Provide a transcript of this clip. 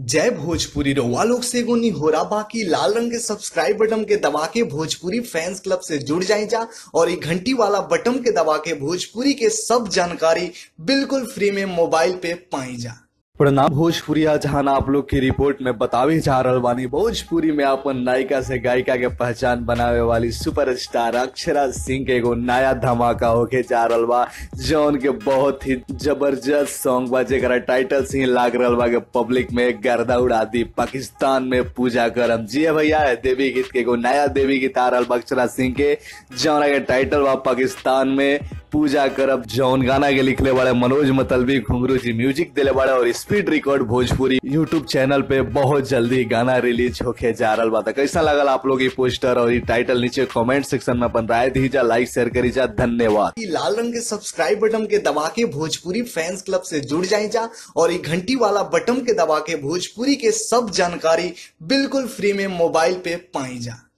जय भोजपुरी रउआ लोग से एगो निहोरा बाकी लाल रंग के सब्सक्राइब बटन के दबा के भोजपुरी फैंस क्लब से जुड़ जाए जा और ये घंटी वाला बटन के दबा के भोजपुरी के सब जानकारी बिल्कुल फ्री में मोबाइल पे पाई जा। प्रणाम भोजपुरिया, जहां आप लोग की रिपोर्ट में बतावे जा रहल बानी भोजपुरी में अपन नायिका से गायिका के पहचान बनावे वाली सुपरस्टार अक्षरा सिंह के एगो नया धमाका होके जा रहल बा, जौन के बहुत ही जबरदस्त सॉन्ग बा जेकरा टाइटल से ही लाग रहल बा के पब्लिक में गर्दा उड़ा दी, पाकिस्तान में पूजा करम। जी भैया, देवी गीत के एगो नया देवी गीत आ रहल बा अक्षरा सिंह के, जौन के टाइटल बा पाकिस्तान में पूजा करब। जौन गाना के लिखले वाले मनोज मतलबी घुंगरू जी म्यूजिक दिले वाले और speed record Bhojpuri YouTube channel पे बहुत जल्दी गाना रिलीज होके जा रहा बा। कैसा लगल आप लोग ये पोस्टर और ये टाइटल नीचे कमेंट सेक्शन में अपन राय दीजा, लाइक शेयर करी जा। धन्यवाद। लाल रंग के सब्सक्राइब बटन के दबा के भोजपुरी फैंस क्लब से जुड़ जाए जा और ये घंटी वाला बटन के दबा के भोजपुरी के सब जानकारी बिल्कुल फ्री में मोबाइल पे पाई जा।